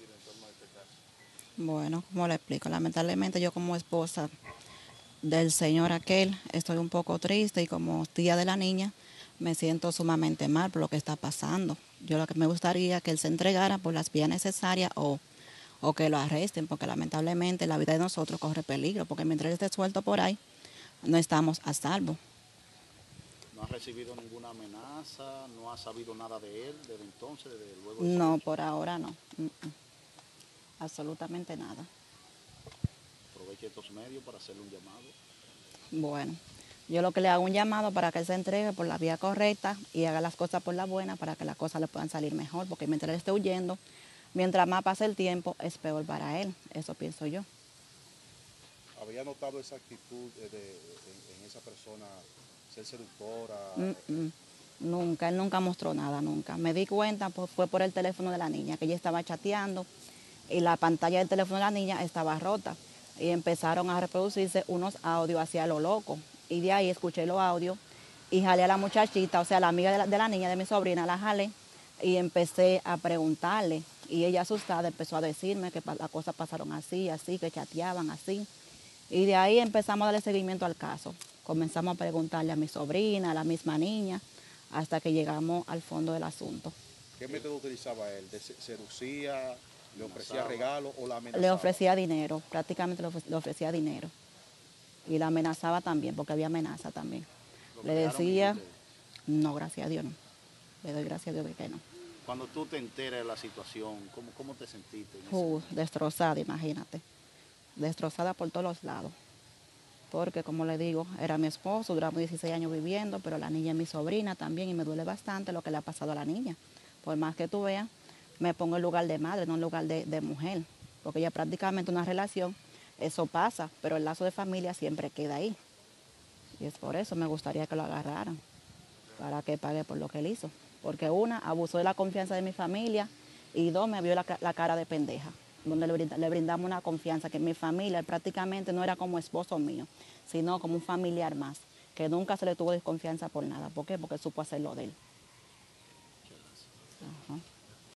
decir en torno a este caso? Bueno, como le explico, lamentablemente yo como esposa del señor aquel estoy un poco triste y como tía de la niña me siento sumamente mal por lo que está pasando. Yo lo que me gustaría que él se entregara por las vías necesarias o que lo arresten, porque lamentablemente la vida de nosotros corre peligro, porque mientras él esté suelto por ahí, no estamos a salvo. ¿No ha recibido ninguna amenaza? ¿No ha sabido nada de él desde entonces, desde luego de ese No, hecho? por ahora no. Absolutamente nada. Aproveche estos medios para hacerle un llamado. Bueno, yo lo que le hago un llamado para que él se entregue por la vía correcta y haga las cosas por la buena para que las cosas le puedan salir mejor, porque mientras él esté huyendo, mientras más pase el tiempo, es peor para él. Eso pienso yo. ¿Había notado esa actitud en esa persona, ser seductora? Nunca, él nunca mostró nada, nunca. Me di cuenta, pues, fue por el teléfono de la niña, que ella estaba chateando y la pantalla del teléfono de la niña estaba rota. Y empezaron a reproducirse unos audios hacia lo loco. Y de ahí escuché los audios y jalé a la muchachita, o sea, la amiga de la niña, de mi sobrina, la jalé y empecé a preguntarle. Y ella asustada empezó a decirme que las cosas pasaron así, así, que chateaban así. Y de ahí empezamos a darle seguimiento al caso. Comenzamos a preguntarle a mi sobrina, a la misma niña, hasta que llegamos al fondo del asunto. ¿Qué método utilizaba él? ¿Seducía, le ofrecía regalos o la Le amenazaba? ofrecía dinero, prácticamente le ofrecía dinero. Y la amenazaba también, porque había amenaza también. ¿Lo Le crearon en decía, ustedes? no, gracias a Dios no. Le doy gracias a Dios de que no. Cuando tú te enteras de la situación, ¿cómo te sentiste en ese momento? Destrozada, imagínate. Destrozada por todos los lados. Porque, como le digo, era mi esposo, duramos 16 años viviendo, pero la niña es mi sobrina también y me duele bastante lo que le ha pasado a la niña. Por más que tú veas, me pongo en lugar de madre, no en lugar de mujer. Porque ya prácticamente una relación, eso pasa, pero el lazo de familia siempre queda ahí. Y es por eso me gustaría que lo agarraran, para que pague por lo que él hizo. Porque una, abusó de la confianza de mi familia y dos, me vio la cara de pendeja, donde le brindamos una confianza que mi familia él prácticamente no era como esposo mío, sino como un familiar más, que nunca se le tuvo desconfianza por nada. ¿Por qué? Porque él supo hacer lo de él. Muchas gracias. Ajá.